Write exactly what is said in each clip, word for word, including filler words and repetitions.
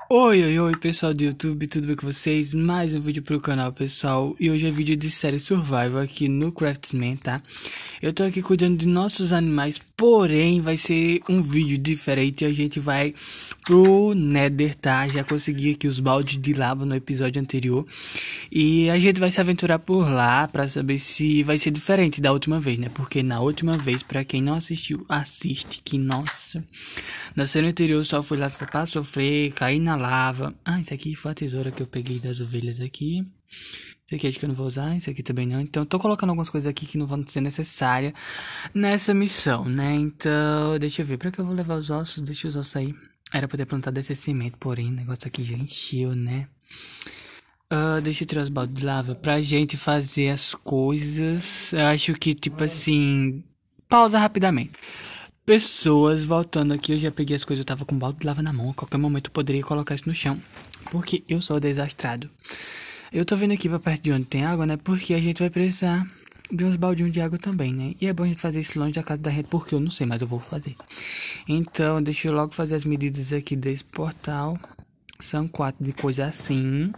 Oi, oi, oi, pessoal do YouTube, tudo bem com vocês? Mais um vídeo pro canal, pessoal. E hoje é vídeo de série Survival aqui no Craftsman, tá? Eu tô aqui cuidando de nossos animais, porém vai ser um vídeo diferente. A gente vai pro Nether, tá? Já consegui aqui os baldes de lava no episódio anterior. E a gente vai se aventurar por lá pra saber se vai ser diferente da última vez, né? Porque na última vez, pra quem não assistiu, assiste que, nossa... Na série anterior só fui lá pra sofrer, cair na lava. Ah, isso aqui foi a tesoura que eu peguei das ovelhas aqui. Isso aqui acho que eu não vou usar, isso aqui também não. Então, tô colocando algumas coisas aqui que não vão ser necessárias nessa missão, né? Então, deixa eu ver. Pra que eu vou levar os ossos? Deixa os ossos aí. Era pra ter plantado esse cimento, porém, o negócio aqui já encheu, né? Uh, deixa eu tirar os baldes de lava pra gente fazer as coisas. Eu acho que, tipo assim... Pausa rapidamente. Pessoas voltando aqui, eu já peguei as coisas, eu tava com um balde de lava na mão. A qualquer momento eu poderia colocar isso no chão, porque eu sou desastrado. Eu tô vindo aqui pra perto de onde tem água, né? Porque a gente vai precisar de uns baldinhos de água também, né? E é bom a gente fazer isso longe da casa da gente, porque eu não sei, mas eu vou fazer. Então, deixa eu logo fazer as medidas aqui desse portal. São quatro de coisa assim.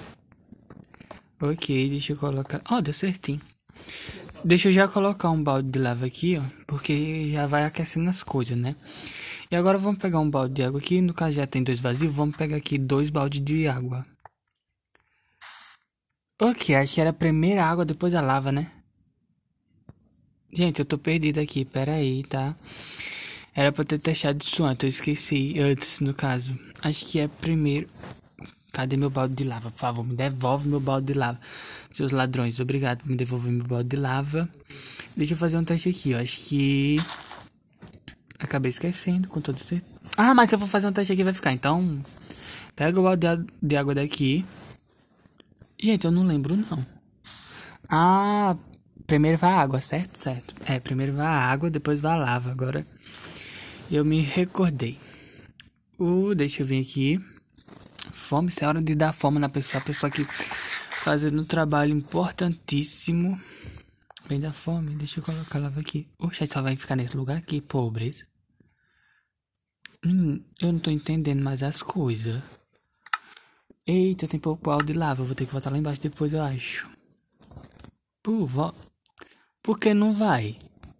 Ok, deixa eu colocar... Ó, oh, deu certinho. Deixa eu já colocar um balde de lava aqui, ó, porque já vai aquecendo as coisas, né? E agora vamos pegar um balde de água aqui, no caso já tem dois vazios, vamos pegar aqui dois baldes de água. Ok, acho que era a primeira água depois da lava, né? Gente, eu tô perdido aqui, pera aí, tá? Era pra ter testado isso antes, eu esqueci, antes no caso. Acho que é primeiro... Cadê meu balde de lava? Por favor, me devolve meu balde de lava. Seus ladrões, obrigado por me devolver meu balde de lava. Deixa eu fazer um teste aqui, ó. Acho que... Acabei esquecendo, com todo certeza. Ah, mas se eu for fazer um teste aqui vai ficar. Então, pega o balde de água daqui. Gente, eu não lembro não. Ah, primeiro vai a água, certo? Certo. É, primeiro vai a água, depois vai a lava. Agora eu me recordei. Uh, deixa eu vir aqui. Fome, isso é hora de dar fome na pessoa. A pessoa aqui fazendo um trabalho importantíssimo. Vem da fome, deixa eu colocar a lava aqui. Oxe, só vai ficar nesse lugar aqui, pobreza. Hum, eu não tô entendendo mais as coisas. Eita, tem pouco balde de lava. Eu vou ter que voltar lá embaixo depois, eu acho. Pô, vo... Por que não vai?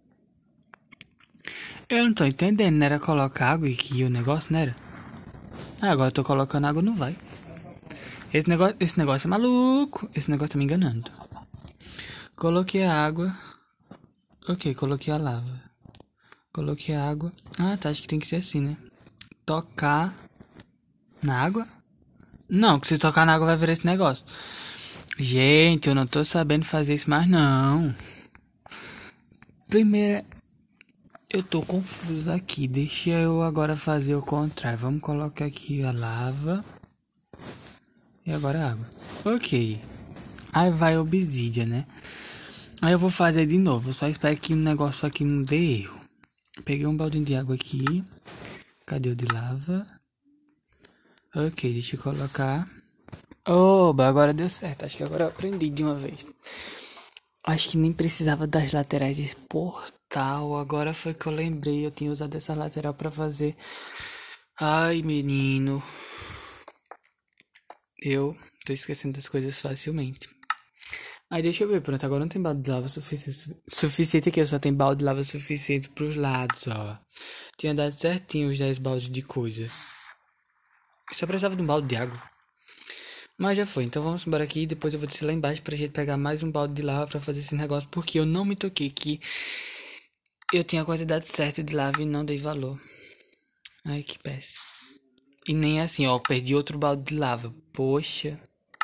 Eu não tô entendendo, não era colocar água e que o negócio não era? Ah, agora eu tô colocando água, não vai. Esse negócio, esse negócio é maluco. Esse negócio tá me enganando. Coloquei a água. Ok, coloquei a lava. Coloquei a água. Ah, tá, acho que tem que ser assim, né? Tocar na água? Não, que se tocar na água vai virar esse negócio. Gente, eu não tô sabendo fazer isso mais não. Primeiro, eu tô confuso aqui. Deixa eu agora fazer o contrário. Vamos colocar aqui a lava. E agora a água. Ok. Aí vai a obsidian, né? Aí eu vou fazer de novo. Só espero que o negócio aqui não dê erro. Peguei um baldinho de água aqui. Cadê o de lava? Ok, deixa eu colocar. Oba, agora deu certo. Acho que agora eu aprendi de uma vez. Acho que nem precisava das laterais desse portal. Agora foi que eu lembrei. Eu tinha usado essa lateral pra fazer. Ai, menino. Eu tô esquecendo das coisas facilmente. Aí deixa eu ver, pronto. Agora não tem balde de lava suficiente. Suficiente aqui, eu só tenho balde de lava suficiente pros lados, ó. Tinha dado certinho os dez baldes de coisa. Eu só precisava de um balde de água. Mas já foi, então vamos embora aqui e depois eu vou descer lá embaixo pra gente pegar mais um balde de lava pra fazer esse negócio. Porque eu não me toquei que eu tinha a quantidade certa de lava e não dei valor. Ai, que péssimo. E nem assim, ó, perdi outro balde de lava. Poxa.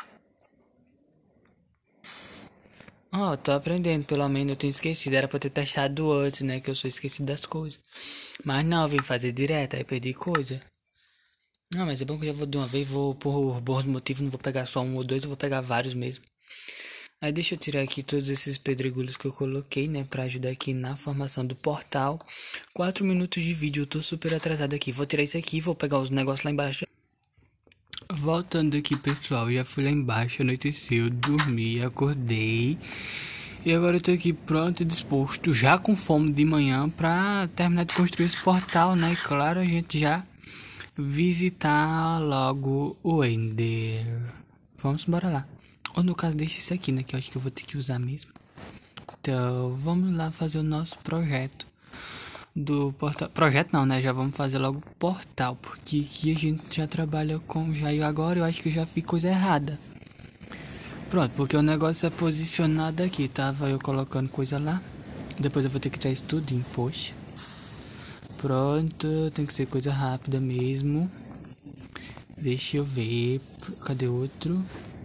Ó, tô aprendendo, pelo menos eu tinha esquecido. Era pra ter testado antes, né, que eu sou esquecido das coisas. Mas não, eu vim fazer direto, aí perdi coisa. Não, mas é bom que eu já vou de uma vez, vou por bons motivos, não vou pegar só um ou dois, eu vou pegar vários mesmo. Aí deixa eu tirar aqui todos esses pedregulhos que eu coloquei, né, pra ajudar aqui na formação do portal. Quatro minutos de vídeo, eu tô super atrasado aqui. Vou tirar isso aqui, vou pegar os negócios lá embaixo. Voltando aqui, pessoal, já fui lá embaixo, anoiteceu, dormi, acordei. E agora eu tô aqui pronto e disposto, já com fome de manhã, pra terminar de construir esse portal, né, e claro, a gente já... visitar logo o Ender. Vamos embora lá. Ou no caso, deixa isso aqui, né? Que eu acho que eu vou ter que usar mesmo. Então, vamos lá fazer o nosso projeto do portal. Projeto não, né? Já vamos fazer logo o portal. Porque aqui a gente já trabalha com já e agora eu acho que eu já fiz coisa errada. Pronto, porque o negócio é posicionado aqui. Tava eu colocando coisa lá. Depois eu vou ter que tirar isso tudo em poxa. Pronto, tem que ser coisa rápida mesmo. Deixa eu ver. Cadê outro?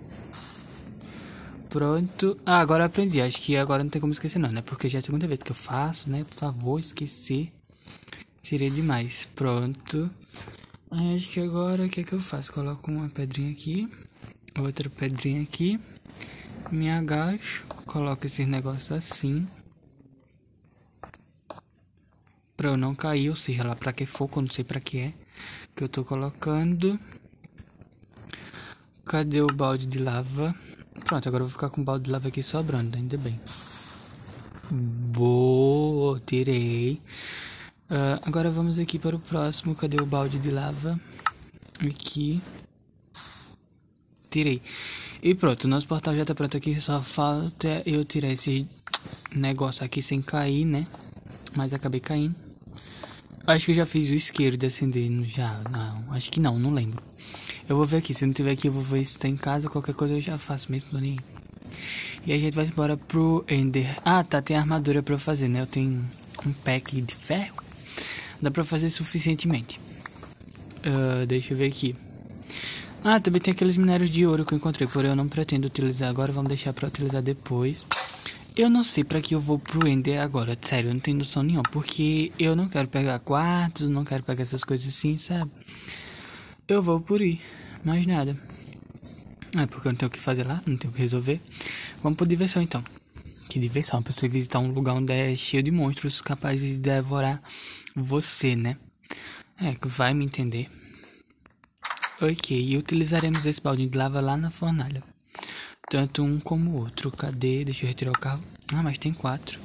Pronto. Ah, agora eu aprendi. Acho que agora não tem como esquecer não, né? Porque já é a segunda vez que eu faço, né? Por favor, esquecer. Tirei demais. Pronto. Aí acho que agora o que é que eu faço? Coloco uma pedrinha aqui. Outra pedrinha aqui. Me agacho. Coloco esses negócios assim. Pra eu não cair, ou seja, lá pra que for, eu não sei pra que é. Que eu tô colocando. Cadê o balde de lava? Pronto, agora eu vou ficar com o balde de lava aqui sobrando, ainda bem. Boa, tirei. Uh, agora vamos aqui para o próximo. Cadê o balde de lava? Aqui. Tirei. E pronto, nosso portal já tá pronto aqui. Só falta eu tirar esse negócio aqui sem cair, né? Mas acabei caindo. Acho que eu já fiz o isqueiro de acender. Já, não, acho que não, não lembro. Eu vou ver aqui, se não tiver aqui eu vou ver se tá em casa. Qualquer coisa eu já faço mesmo, tô nem aí. E a gente vai embora pro Ender. Ah, tá, tem armadura pra eu fazer, né? Eu tenho um pack de ferro. Dá pra fazer suficientemente. Uh, deixa eu ver aqui. Ah, também tem aqueles minérios de ouro que eu encontrei, porém eu não pretendo utilizar agora. Vamos deixar pra utilizar depois. Eu não sei pra que eu vou pro Ender agora, sério, eu não tenho noção nenhuma. Porque eu não quero pegar quartos, não quero pegar essas coisas assim, sabe? Eu vou por ir, mais nada. É porque eu não tenho o que fazer lá, não tenho o que resolver. Vamos por diversão então. Que diversão, pra você visitar um lugar onde é cheio de monstros capazes de devorar você, né? É, que vai me entender. Ok, e utilizaremos esse baldinho de lava lá na fornalha. Tanto um como o outro. Cadê? Deixa eu retirar o carro. Ah, mas tem quatro.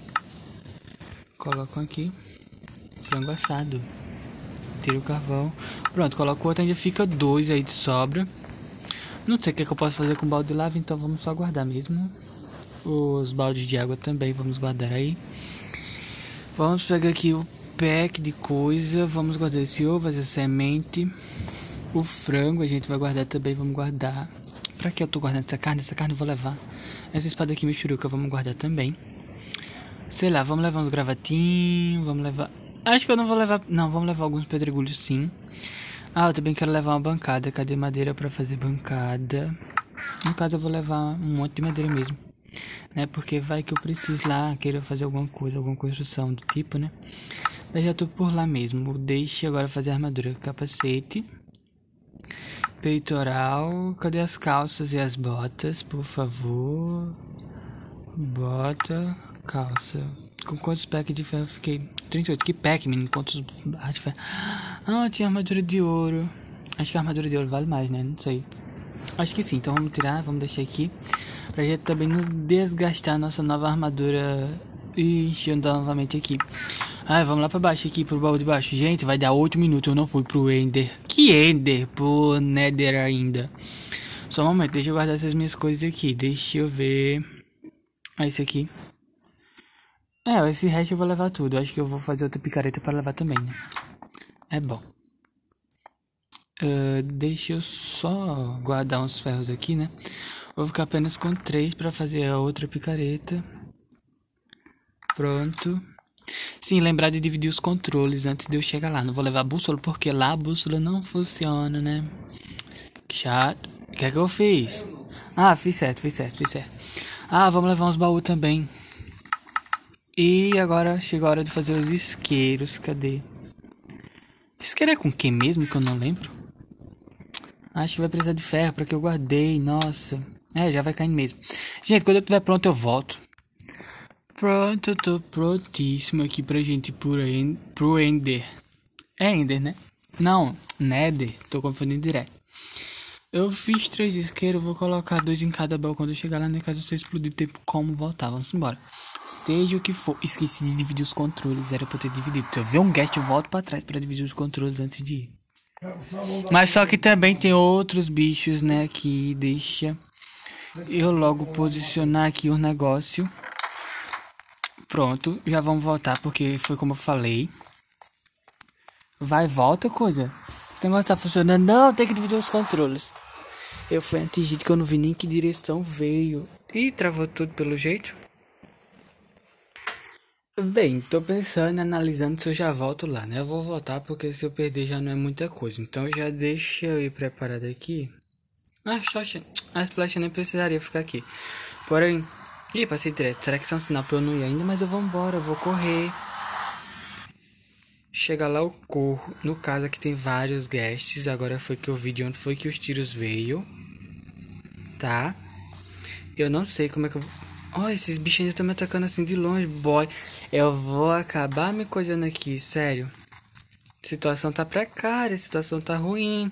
Colocam aqui. Frango assado. Tira o carvão. Pronto, coloco o outro, ainda fica dois aí de sobra. Não sei o que, é que eu posso fazer com o balde de lava, então vamos só guardar mesmo. Os baldes de água também, vamos guardar aí. Vamos pegar aqui o pack de coisa. Vamos guardar esse ovo, essa semente. O frango a gente vai guardar também, vamos guardar. Pra que eu tô guardando essa carne? Essa carne eu vou levar. Essa espada aqui, michuruca, vamos guardar também. Sei lá, vamos levar uns gravatinhos, vamos levar... Acho que eu não vou levar... Não, vamos levar alguns pedregulhos sim. Ah, eu também quero levar uma bancada. Cadê madeira pra fazer bancada? No caso eu vou levar um monte de madeira mesmo, né? Porque vai que eu preciso lá, queira fazer alguma coisa, alguma construção do tipo, né? Daí já tô por lá mesmo. Deixa agora fazer a armadura. Capacete. Peitoral. Cadê as calças e as botas, por favor? Bota, calça. Com quantos packs de ferro eu fiquei? trinta e oito. Que pack, menino? Quantos barras de ferro? Ah, tinha armadura de ouro. Acho que a armadura de ouro vale mais, né? Não sei. Acho que sim. Então vamos tirar, vamos deixar aqui. Pra gente também não desgastar a nossa nova armadura. E enchendo novamente aqui. Ah, vamos lá pra baixo aqui, pro baú de baixo. Gente, vai dar oito minutos. Eu não fui pro Ender. Que Ender? Pro Nether ainda. Só um momento, deixa eu guardar essas minhas coisas aqui. Deixa eu ver. Ah, esse aqui. É, esse resto eu vou levar tudo. Acho que eu vou fazer outra picareta para levar também, né? É bom. Uh, deixa eu só guardar uns ferros aqui, né? Vou ficar apenas com três para fazer a outra picareta. Pronto. Sim, lembrar de dividir os controles antes de eu chegar lá. Não vou levar a bússola porque lá a bússola não funciona, né? Que chato. O que é que eu fiz? Ah, fiz certo, fiz certo, fiz certo. Ah, vamos levar uns baús também. E agora chegou a hora de fazer os isqueiros. Cadê? Isqueiro é com que mesmo que eu não lembro? Acho que vai precisar de ferro para que eu guardei. Nossa. É, já vai caindo mesmo. Gente, quando eu estiver pronto eu volto. Pronto, eu tô prontíssimo aqui pra gente ir pro, en pro Ender. É Ender, né? Não, Nether. Tô confundindo direto. Eu fiz três isqueiros, vou colocar dois em cada baú. Quando eu chegar lá na casa, se eu explodir, tem como voltar. Vamos embora. Seja o que for. Esqueci de dividir os controles. Era pra eu ter dividido. Se eu ver um guest, eu volto pra trás pra dividir os controles antes de ir. Mas só que também tem outros bichos, né, aqui. Deixa eu logo posicionar aqui o negócio. Pronto, já vamos voltar, porque foi como eu falei. Vai, volta, coisa. O negócio tá funcionando. Não, tem que dividir os controles. Eu fui atingido que eu não vi nem que direção veio. Ih, travou tudo pelo jeito. Bem, tô pensando, analisando se eu já volto lá, né? Eu vou voltar porque se eu perder já não é muita coisa. Então já deixa eu ir preparado aqui. Ah, Xoxa, a Slash nem precisaria ficar aqui. Porém, ih, passei direto. Será que isso é um sinal pra eu não ir ainda? Mas eu vou embora, eu vou correr. Chega lá eu corro. No caso aqui tem vários guests. Agora foi que eu vi de onde foi que os tiros veio. Tá? Eu não sei como é que eu vou... Olha, esses bichos ainda estão me atacando assim de longe, boy. Eu vou acabar me coisando aqui, sério. A situação tá precária, a situação tá ruim.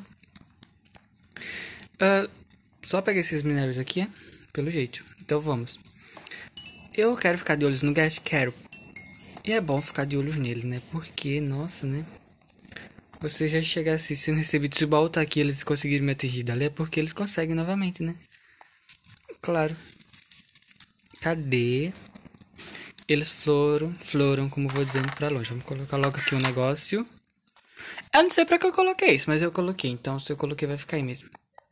Uh, só pegar esses minérios aqui, é? Pelo jeito. Então vamos. Eu quero ficar de olhos no guest, quero. E é bom ficar de olhos neles, né? Porque, nossa, né? Você já chegar assim, se nesse vídeo, se o baú tá aqui, eles conseguiram me atingir dali, é porque eles conseguem novamente, né? Claro. Cadê? Eles foram, floram, como vou dizendo, pra longe. Vamos colocar logo aqui um negócio. Eu não sei pra que eu coloquei isso, mas eu coloquei. Então, se eu coloquei, vai ficar aí mesmo.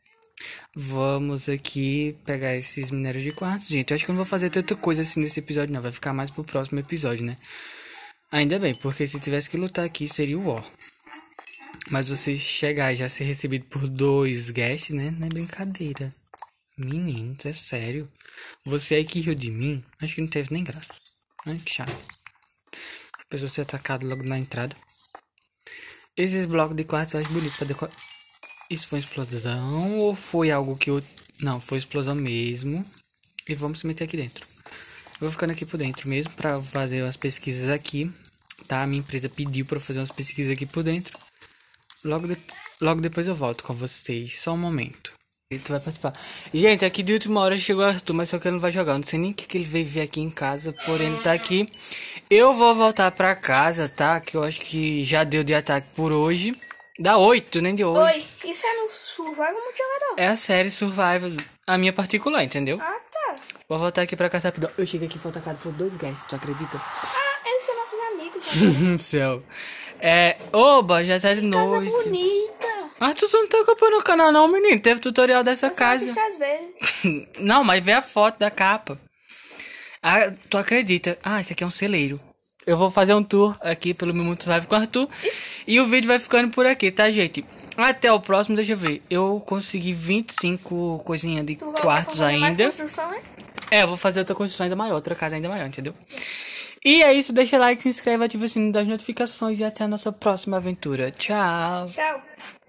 Vamos aqui pegar esses minérios de quartzo. Gente, eu acho que eu não vou fazer tanta coisa assim nesse episódio, não. Vai ficar mais pro próximo episódio, né? Ainda bem, porque se tivesse que lutar aqui, seria o ó. Mas você chegar e já ser recebido por dois guests, né? Não é brincadeira. Menino, isso é sério. Você aí que riu de mim, acho que não teve nem graça. Ai, que chato. A pessoa ser atacada logo na entrada. Esses blocos de quartzo eu acho bonito pra decorar. Isso foi explosão ou foi algo que eu... Não, foi explosão mesmo. E vamos se meter aqui dentro. Eu vou ficando aqui por dentro mesmo pra fazer umas pesquisas aqui. Tá? A minha empresa pediu pra eu fazer umas pesquisas aqui por dentro. Logo, de... Logo depois eu volto com vocês. Só um momento. Ele vai participar. Gente, aqui de última hora chegou o Arthur, mas só que ele não vai jogar. Eu não sei nem o que, que ele veio ver aqui em casa, porém ele tá aqui. Eu vou voltar pra casa, tá? Que eu acho que já deu de ataque por hoje. Dá oito, nem de oito. Oi, isso é no Survival Multijogador? É a série Survival, a minha particular, entendeu? Ah, tá. Vou voltar aqui pra casa rapidão. Eu cheguei aqui e fui atacado por dois guests, tu acredita? Ah, eles são nossos amigos. No céu. É, oba, já tá de noite. Casa bonita. Mas tu não tá acompanhando o canal não, menino. Teve tutorial dessa Eu só casa. assisto às vezes. Não, mas vê a foto da capa. Ah, tu acredita? Ah, esse aqui é um celeiro. Eu vou fazer um tour aqui pelo meu mundo survival com o Arthur. E o vídeo vai ficando por aqui, tá, gente? Até o próximo, deixa eu ver. Eu consegui vinte e cinco coisinhas de Tu vai quartos fazer mais ainda. construção, né? É, eu vou fazer outra construção ainda maior, outra casa ainda maior, entendeu? E é isso, deixa like, se inscreve, ativa o sininho das notificações e até a nossa próxima aventura. Tchau! Tchau.